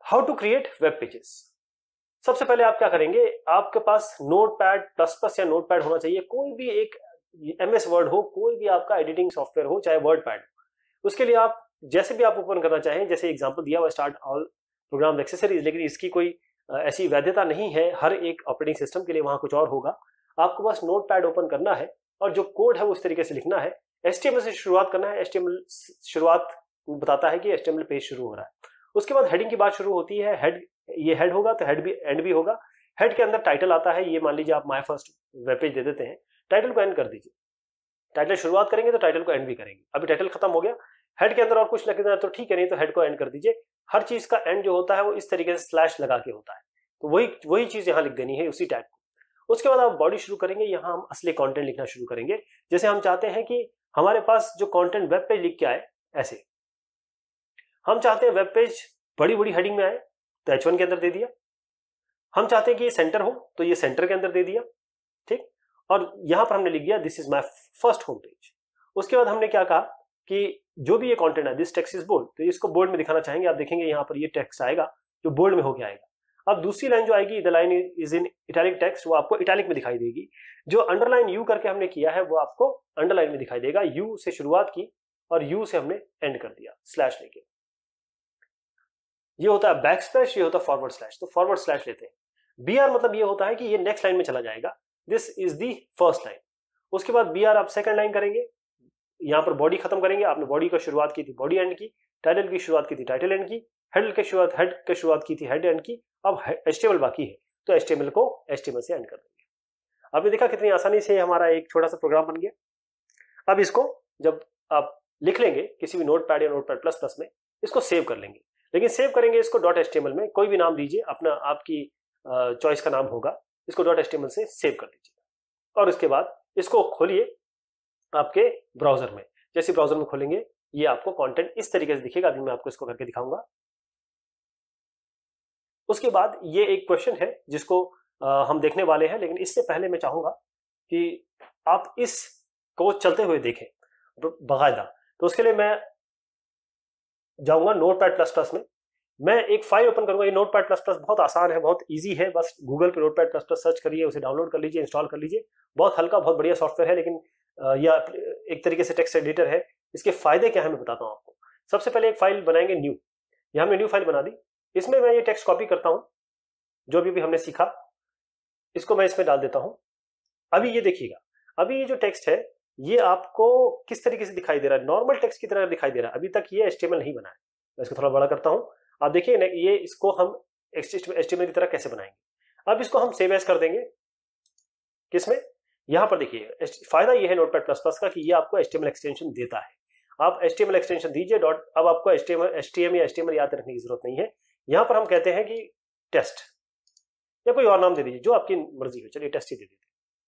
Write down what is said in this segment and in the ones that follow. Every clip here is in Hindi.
How to create web pages. सबसे पहले आप क्या करेंगे, आपके पास नोटपैड प्लस प्लस या नोटपैड होना चाहिए, कोई भी एक MS वर्ड हो, कोई भी आपका एडिटिंग सॉफ्टवेयर हो, चाहे वर्ड पैड हो। उसके लिए आप जैसे भी आप ओपन करना चाहें, जैसे एग्जांपल दिया हुआ स्टार्ट ऑल प्रोग्राम एक्सेसरीज, लेकिन इसकी कोई ऐसी वैधता नहीं है, हर एक ऑपरेटिंग सिस्टम के लिए वहां कुछ और होगा। आपको बस नोटपैड ओपन करना है और जो कोड है वो उस तरीके से लिखना है। HTML से शुरुआत करना है। HTML शुरुआत बताता है कि HTML पेज शुरू हो रहा है। उसके बाद हेडिंग की बात शुरू होती है। हेड, ये हेड होगा तो हेड भी एंड भी होगा। हेड के अंदर टाइटल आता है। ये मान लीजिए आप माय फर्स्ट वेब पेज दे देते हैं, टाइटल को एंड कर दीजिए। टाइटल शुरुआत करेंगे तो टाइटल को एंड भी करेंगे। अभी टाइटल खत्म हो गया, हेड के अंदर और कुछ लिखना है तो ठीक है, नहीं तो हेड को एंड कर दीजिए। हर चीज का एंड जो होता है वो इस तरीके से स्लैश लगा के होता है, तो वही चीज यहाँ लिख देनी है, उसी टैग को। उसके बाद आप बॉडी शुरू करेंगे। यहाँ हम असली कंटेंट लिखना शुरू करेंगे। जैसे हम चाहते हैं कि हमारे पास जो कंटेंट वेब पेज लिख के आए, ऐसे हम चाहते हैं वेब पेज बड़ी बड़ी हेडिंग में आए तो H1 के अंदर दे दिया। हम चाहते हैं कि ये सेंटर हो तो ये सेंटर के अंदर दे दिया, ठीक। और यहां पर हमने लिख दिया this is my first home page. उसके बाद हमने क्या कहा कि जो भी ये कंटेंट है, दिस टेक्स्ट इज बोल्ड, तो इसको बोल्ड में दिखाना चाहेंगे। आप देखेंगे यहाँ पर ये टेक्स्ट आएगा जो बोल्ड में होके आएगा। अब दूसरी लाइन जो आएगी, the line is in italic text, वो आपको इटैलिक में दिखाई देगी। जो अंडरलाइन यू करके हमने किया है वो आपको अंडरलाइन में दिखाई देगा। यू से शुरुआत की और यू से हमने एंड कर दिया स्लैश लेके। ये होता है बैक स्लैश, ये होता है फॉरवर्ड स्लैश। तो फॉरवर्ड स्लैश लेते हैं। BR मतलब ये होता है कि ये नेक्स्ट लाइन में चला जाएगा, this is the first line. उसके बाद BR आप सेकंड लाइन करेंगे। यहां पर बॉडी खत्म करेंगे। आपने बॉडी का शुरुआत की थी बॉडी एंड की, टाइटल की शुरुआत की थी टाइटल एंड की, हेड की शुरुआत की थी हेड एंड की। अब HTML बाकी है तो HTML को HTML से एंड कर देंगे। आपने देखा कितनी आसानी से हमारा एक छोटा सा प्रोग्राम बन गया। अब इसको जब आप लिख लेंगे किसी भी नोटपैड या नोटपैड प्लस प्लस में, इसको सेव कर लेंगे। लेकिन सेव करेंगे इसको .html में, कोई भी नाम दीजिए अपना, आपकी चॉइस का नाम होगा। इसको .html से सेव कर लीजिए और उसके बाद इसको खोलिए आपके ब्राउजर में। जैसे ब्राउजर में खोलेंगे ये आपको कंटेंट इस तरीके से दिखेगा। अभी मैं आपको इसको करके दिखाऊंगा। उसके बाद ये एक क्वेश्चन है जिसको हम देखने वाले हैं, लेकिन इससे पहले मैं चाहूंगा कि आप इसको चलते हुए देखें बाकायदा। तो उसके लिए मैं जाऊंगा नोटपैड प्लस प्लस में। मैं एक फाइल ओपन करूंगा। ये नोटपैड प्लस प्लस बहुत आसान है, बहुत इजी है। बस गूगल पे नोटपैड प्लस प्लस सर्च करिए, उसे डाउनलोड कर लीजिए, इंस्टॉल कर लीजिए। बहुत हल्का, बहुत बढ़िया सॉफ्टवेयर है। लेकिन यह एक तरीके से टेक्स्ट एडिटर है। इसके फायदे क्या है मैं बताता हूं आपको। सबसे पहले एक फाइल बनाएंगे न्यू। यहां हमने न्यू फाइल बना दी। इसमें मैं ये टेक्स्ट कॉपी करता हूं, जो भी हमने सीखा, इसको मैं इसमें डाल देता हूं। अभी ये देखिएगा, अभी ये जो टेक्स्ट है ये आपको किस तरीके से दिखाई दे रहा है, नॉर्मल टेक्स्ट की तरह दिखाई दे रहा है। अभी तक ये HTML नहीं बना है। मैं इसको थोड़ा बड़ा करता हूं। आप देखिए ये, इसको हम HTML की तरह कैसे बनाएंगे। अब इसको हम सेव एज कर देंगे। किसमें, यहां पर देखिए फायदा ये है नोटपैड प्लस प्लस का कि ये आपको HTML एक्सटेंशन देता है। आप HTML एक्सटेंशन दीजिए अब आपको HTML या HTML याद रखने की जरूरत नहीं है। यहां पर हम कहते हैं कि टेस्ट, या कोई और नाम दे दीजिए जो आपकी मर्जी हो। चलिए टेस्ट ही दे देते।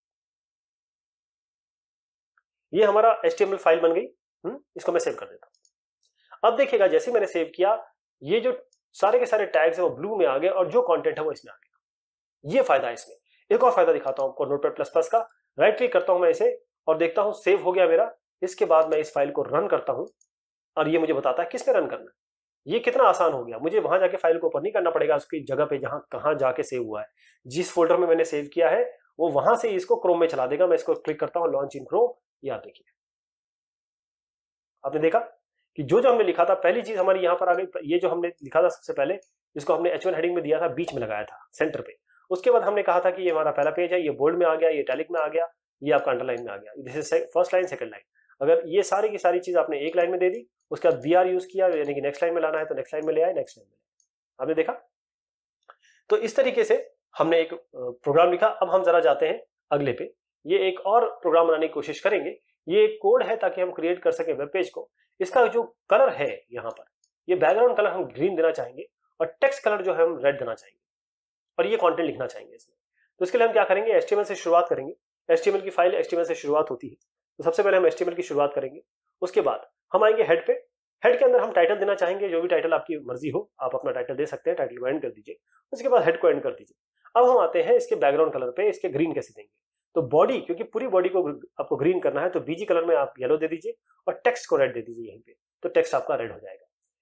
ये हमारा HTML फाइल बन गई। इसको मैं सेव कर देता हूं। अब देखिएगा जैसे मैंने सेव किया, ये जो सारे के सारे टैग्स है वो ब्लू में आ गए और जो कंटेंट है वो इसमें आ गया। ये फायदा है इसमें। एक और फायदा दिखाता हूं आपको नोटपैड प्लस प्लस का। राइट क्लिक करता हूं मैं इसे और देखता हूं सेव हो गया मेरा। इसके बाद मैं इस फाइल को रन करता हूं और ये मुझे बताता है किस पे रन करना है। ये कितना आसान हो गया, मुझे वहां जाके फाइल को ओपन नहीं करना पड़ेगा उसकी जगह पे जहां कहां जाके सेव हुआ है। जिस फोल्डर में मैंने सेव किया है वो वहां से इसको क्रोम में चला देगा। मैं इसको क्लिक करता हूं, लॉन्च इन क्रोम। ये आप देखिए, आपने देखा कि जो हमने लिखा था, पहली चीज हमारी यहां पर आ गई। ये जो हमने लिखा था सबसे पहले, जिसको हमने H1 हेडिंग में दिया था, बीच में लगाया था सेंटर पे। उसके बाद हमने कहा था कि ये हमारा पहला पेज है, ये बोल्ड में आ गया, ये इटैलिक में आ गया, ये आपका अंडरलाइन में आ गया। This is first line, second line. अगर ये सारी की सारी चीज आपने एक लाइन में दे दी, उसके बाद BR यूज किया, यानी कि नेक्स्ट लाइन में लाना है तो नेक्स्ट लाइन में ले आए, नेक्स्ट लाइन में। आपने देखा, तो इस तरीके से हमने एक प्रोग्राम लिखा। अब हम जरा जाते हैं अगले पे। ये एक और प्रोग्राम बनाने की कोशिश करेंगे। ये एक कोड है ताकि हम क्रिएट कर सके वेब पेज को। इसका जो कलर है यहाँ पर, ये बैकग्राउंड कलर हम ग्रीन देना चाहेंगे और टेक्स्ट कलर जो है हम रेड देना चाहेंगे और ये कंटेंट लिखना चाहेंगे इसमें। तो इसके लिए हम क्या करेंगे, HTML से शुरुआत करेंगे। HTML की फाइल HTML से शुरुआत होती है, तो सबसे पहले हम HTML की शुरुआत करेंगे। उसके बाद हम आएंगे हेड पे। हेड के अंदर हम टाइटल देना चाहेंगे, जो भी टाइटल आपकी मर्जी हो आप अपना टाइटल दे सकते हैं। टाइटल को एंड कर दीजिए, उसके बाद हेड को एंड कर दीजिए। अब हम आते हैं इसके बैकग्राउंड कलर पे, इसके ग्रीन कैसे देंगे। तो बॉडी, क्योंकि पूरी बॉडी को आपको ग्रीन करना है, तो BG कलर में आप येलो दे दीजिए और टेक्स्ट को रेड दे दीजिए यहीं पे, तो टेक्स्ट आपका रेड हो जाएगा।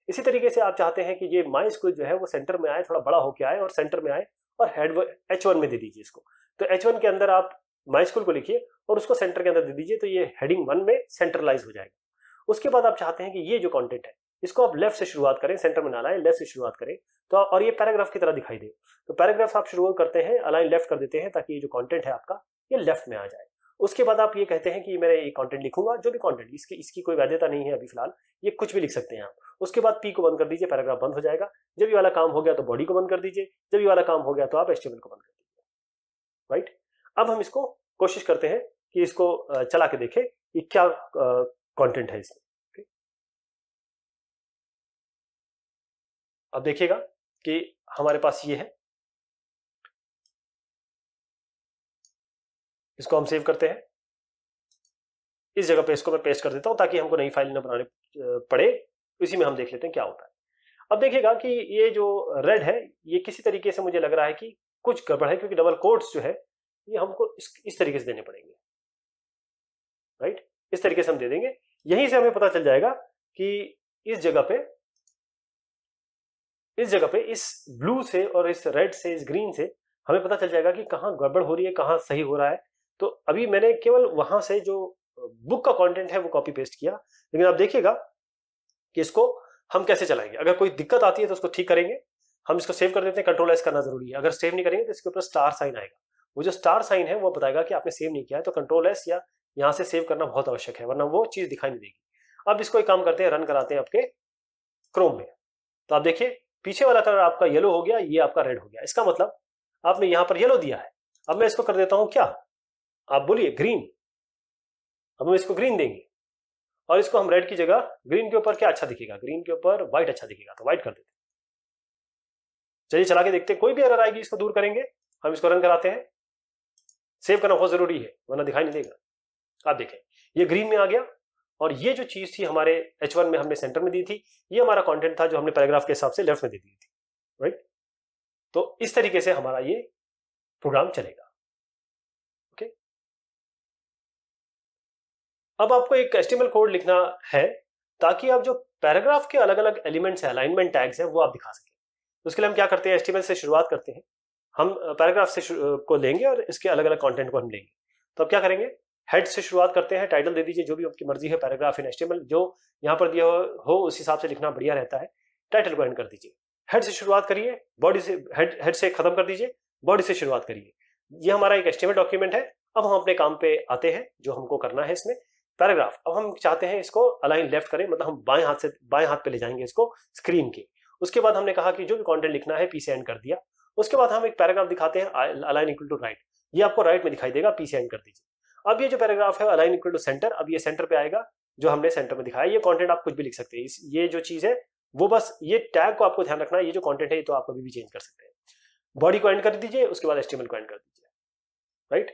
इसी तरीके से आप चाहते हैं कि ये माई स्कूल जो है वो सेंटर में आए, थोड़ा बड़ा होके आए और सेंटर में आए, और हेड H1 में दे दीजिए इसको। तो H1 के अंदर आप माई स्कूल को लिखिए और उसको सेंटर के अंदर दे दीजिए, तो ये हेडिंग 1 में सेंट्रलाइज हो जाएगा। उसके बाद आप चाहते हैं कि ये जो कंटेंट है इसको आप लेफ्ट से शुरुआत करें, सेंटर में ना लाएं, लेफ्ट से शुरुआत करें, तो और ये पैराग्राफ की तरह दिखाई दे। तो पैराग्राफ आप शुरू करते हैं, अलाइन लेफ्ट कर देते हैं ताकि ये जो कंटेंट है आपका ये लेफ्ट में आ जाए। उसके बाद आप ये कहते हैं कि मैं ये कंटेंट लिखूंगा, जो भी कंटेंट इसकी कोई वैधता नहीं है अभी फिलहाल, ये कुछ भी लिख सकते हैं आप। उसके बाद पी को बंद कर दीजिए, पैराग्राफ बंद हो जाएगा। जब ये वाला काम हो गया तो बॉडी को बंद कर दीजिए, जब ये वाला काम हो गया तो आप HTML को बंद कर दीजिए। राइट, अब हम इसको कोशिश करते हैं कि इसको चला के देखें कि क्या कंटेंट है इसमें। अब देखिएगा कि हमारे पास ये है, इसको हम सेव करते हैं। इस जगह पे इसको मैं पेस्ट कर देता हूं ताकि हमको नई फाइल न बनाने पड़े। इसी में हम देख लेते हैं क्या होता है। अब देखिएगा कि ये जो रेड है ये किसी तरीके से मुझे लग रहा है कि कुछ गड़बड़ है, क्योंकि डबल कोट्स जो है ये हमको इस तरीके से देने पड़ेंगे। राइट, इस तरीके से हम दे देंगे। यहीं से हमें पता चल जाएगा कि इस जगह पे इस ब्लू से और इस रेड से, इस ग्रीन से हमें पता चल जाएगा कि कहां गड़बड़ हो रही है, कहां सही हो रहा है। तो अभी मैंने केवल वहां से जो बुक का कंटेंट है वो कॉपी पेस्ट किया, लेकिन आप देखिएगा कि इसको हम कैसे चलाएंगे। अगर कोई दिक्कत आती है तो उसको ठीक करेंगे। हम इसको सेव कर देते हैं, कंट्रोल एस करना जरूरी है। अगर सेव नहीं करेंगे तो इसके ऊपर स्टार साइन आएगा, वो जो स्टार साइन है वो बताएगा कि आपने सेव नहीं किया है, तो कंट्रोल एस या यहाँ से सेव करना बहुत आवश्यक है, वरना वो चीज दिखाई नहीं देगी। अब इसको एक काम करते हैं, रन कराते हैं आपके क्रोम में। तो आप देखिए पीछे वाला कलर आपका येलो हो गया, ये आपका रेड हो गया। इसका मतलब आपने यहां पर येलो दिया है। अब मैं इसको कर देता हूं क्या, आप बोलिए ग्रीन। अब हम इसको ग्रीन देंगे और इसको हम रेड की जगह, ग्रीन के ऊपर क्या अच्छा दिखेगा, ग्रीन के ऊपर व्हाइट अच्छा दिखेगा, तो व्हाइट कर देते हैं। चलिए चला के देखते हैं, कोई भी एरर आएगी इसको दूर करेंगे। हम इसको रन कराते हैं। सेव करना बहुत जरूरी है वरना दिखाई नहीं देगा। आप देखें ये ग्रीन में आ गया, और ये जो चीज थी हमारे H1 में हमने सेंटर में दी थी, ये हमारा कंटेंट था जो हमने पैराग्राफ के हिसाब से लेफ्ट में दे दी थी। राइट, तो इस तरीके से हमारा ये प्रोग्राम चलेगा। ओके, अब आपको एक HTML कोड लिखना है ताकि आप जो पैराग्राफ के अलग अलग एलिमेंट्स हैं, अलाइनमेंट टैग्स हैं, वो आप दिखा सकें। तो उसके लिए हम क्या करते हैं, HTML से शुरुआत करते हैं। हम पैराग्राफ से को लेंगे और इसके अलग अलग कंटेंट को हम लेंगे। तो अब क्या करेंगे, हेड से शुरुआत करते हैं, टाइटल दे दीजिए जो भी आपकी मर्जी है, पैराग्राफ इन HTML जो यहाँ पर दिया हो उस हिसाब से लिखना बढ़िया रहता है। टाइटल को एंड कर दीजिए, हेड से शुरुआत करिए, बॉडी से हेड से खत्म कर दीजिए, बॉडी से शुरुआत करिए। ये हमारा एक HTML डॉक्यूमेंट है। अब हम अपने काम पे आते हैं, जो हमको करना है इसमें पैराग्राफ। अब हम चाहते हैं इसको अलाइन लेफ्ट करें, मतलब हम बाएं हाथ पे ले जाएंगे इसको स्क्रीन के। उसके बाद हमने कहा कि जो भी कंटेंट लिखना है पी से एंड कर दिया। उसके बाद हम एक पैराग्राफ दिखाते हैं, अलाइन इक्वल टू राइट, ये आपको राइट में दिखाई देगा, पी से एंड कर दीजिए। अब ये जो पैराग्राफ है अलाइन इक्वल टू सेंटर, अब ये सेंटर पे आएगा जो हमने सेंटर में दिखाया। ये कंटेंट आप कुछ भी लिख सकते हैं, ये जो चीज है वो बस ये टैग को आपको ध्यान रखना है। ये जो कंटेंट है ये तो आप कभी भी चेंज कर सकते हैं। बॉडी को एंड कर दीजिए, उसके बाद HTML को एंड कर दीजिए। राइट,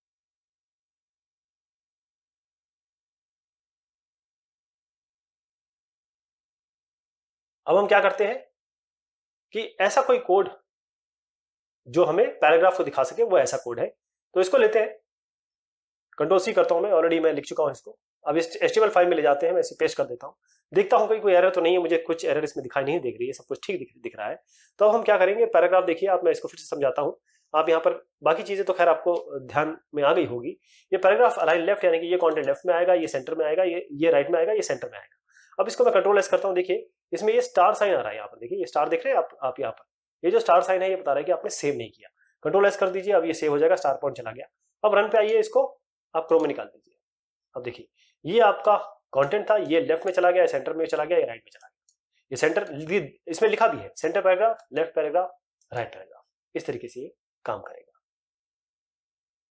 अब हम क्या करते हैं कि ऐसा कोई कोड जो हमें पैराग्राफ को दिखा सके, वो ऐसा कोड है। तो इसको लेते हैं, कंट्रोल C करता हूं, मैं ऑलरेडी मैं लिख चुका हूं इसको। अब इस HTML फाइल में ले जाते हैं, मैं इसे पेस्ट कर देता हूं, देखता हूं कोई एरर तो नहीं है, मुझे कुछ एरर इसमें दिखाई नहीं दिख रही है, सब कुछ ठीक दिख रहा है। तो अब हम क्या करेंगे, पैराग्राफ देखिए आप, मैं इसको फिर से समझाता हूं। आप यहाँ पर बाकी चीजें तो खैर आपको ध्यान में आ गई होगी। ये पैराग्राफ अलाइन लेफ्ट, यानी कि ये कंटेंट लेफ्ट में आएगा, ये सेंटर में आएगा, ये राइट में आएगा, ये सेंटर में आएगा। अब इसको मैं कंट्रोल S करता हूँ, देखिए इसमें ये स्टार साइन आ रहा है। यहाँ पर देखिए ये स्टार दिख रहे हैं आप यहाँ पर, ये जो स्टार साइन है ये बता रहा है कि आपने सेव नहीं किया। कंट्रोल S कर दीजिए, अब ये सेव हो जाएगा, स्टार पॉइंट चला गया। अब रन पे आइए, इसको आप क्रोम में निकाल दीजिए। अब देखिए ये आपका कंटेंट था, ये लेफ्ट में चला गया, सेंटर में चला गया, ये राइट में चला गया। ये सेंटर इसमें लिखा भी है, centre paragraph, left paragraph, right paragraph. इस तरीके से ये काम करेगा।